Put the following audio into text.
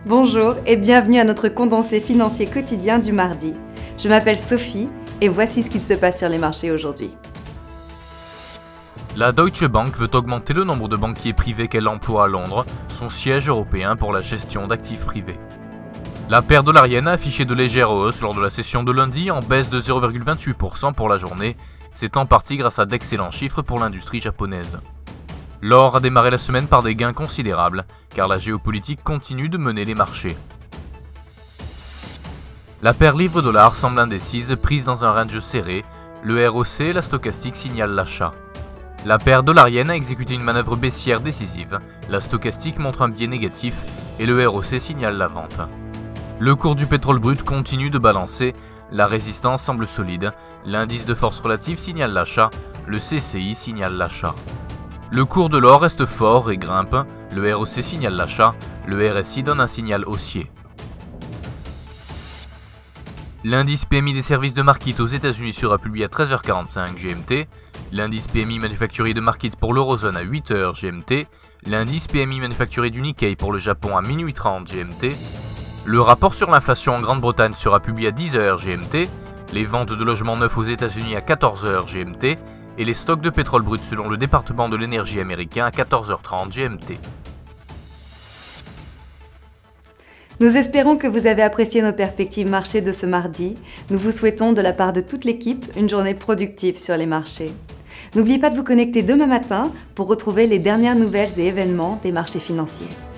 Bonjour et bienvenue à notre condensé financier quotidien du mardi. Je m'appelle Sophie et voici ce qu'il se passe sur les marchés aujourd'hui. La Deutsche Bank veut augmenter le nombre de banquiers privés qu'elle emploie à Londres, son siège européen pour la gestion d'actifs privés. La paire dollarienne a affiché de légères hausses lors de la session de lundi en baisse de 0,28% pour la journée, c'est en partie grâce à d'excellents chiffres pour l'industrie japonaise. L'or a démarré la semaine par des gains considérables, car la géopolitique continue de mener les marchés. La paire livre-dollar semble indécise, prise dans un range serré, le ROC et la stochastique signalent l'achat. La paire dollarienne a exécuté une manœuvre baissière décisive, la stochastique montre un biais négatif et le ROC signale la vente. Le cours du pétrole brut continue de balancer, la résistance semble solide, l'indice de force relative signale l'achat, le CCI signale l'achat. Le cours de l'or reste fort et grimpe, le ROC signale l'achat, le RSI donne un signal haussier. L'indice PMI des services de market aux États-Unis sera publié à 13h45 GMT, l'indice PMI manufacturier de market pour l'Eurozone à 8h GMT, l'indice PMI manufacturier du Nikkei pour le Japon à minuit 30 GMT, le rapport sur l'inflation en Grande-Bretagne sera publié à 10h GMT, les ventes de logements neufs aux États-Unis à 14h GMT, et les stocks de pétrole brut selon le département de l'énergie américain à 14h30 GMT. Nous espérons que vous avez apprécié nos perspectives marché de ce mardi. Nous vous souhaitons de la part de toute l'équipe une journée productive sur les marchés. N'oubliez pas de vous connecter demain matin pour retrouver les dernières nouvelles et événements des marchés financiers.